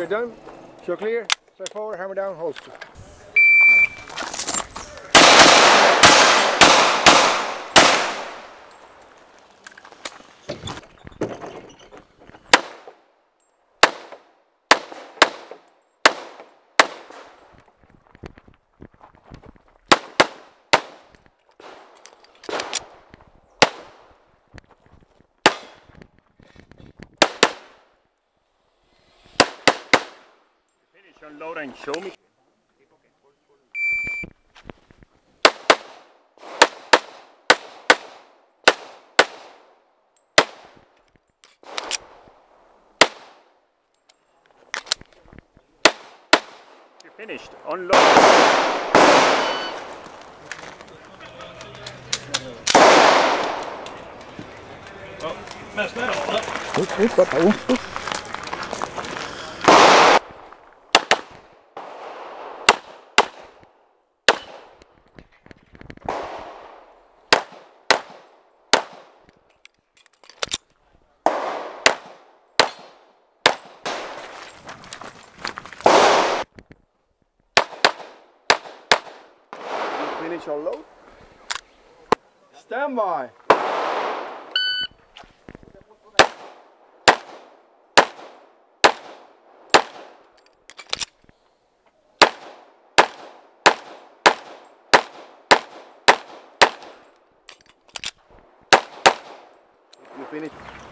you're done, show clear, straight forward, hammer down, holster. Unload and show me. You're finished. Unload. Oh, messed that all up. Finish unload. Stand by. You finish.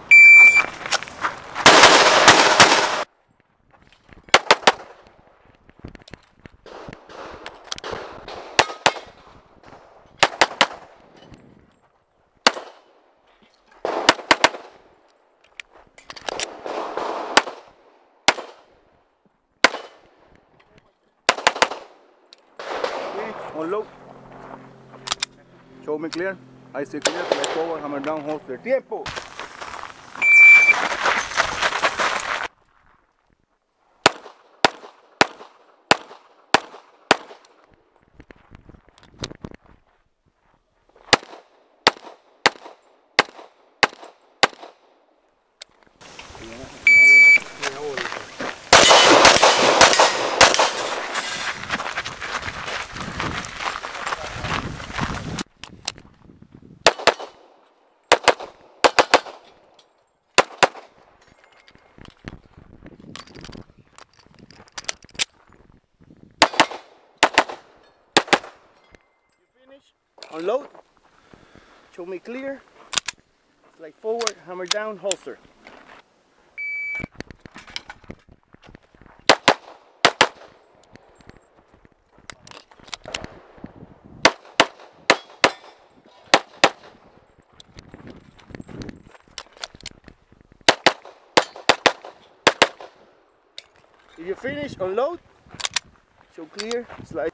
Unload. Show me clear. I see clear. Slide forward, hammer down, holster. Tiempo. Unload, show me clear, slide forward, hammer down, holster. If you finish, unload, show clear, slide.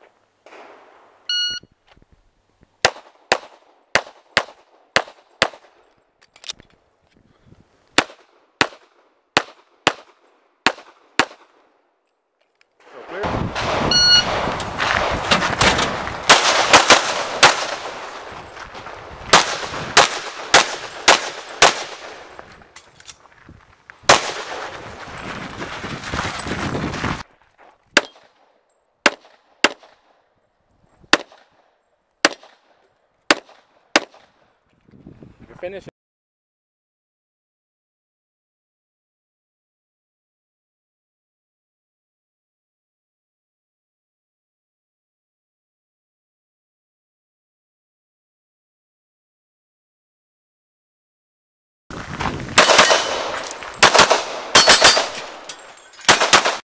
Finish.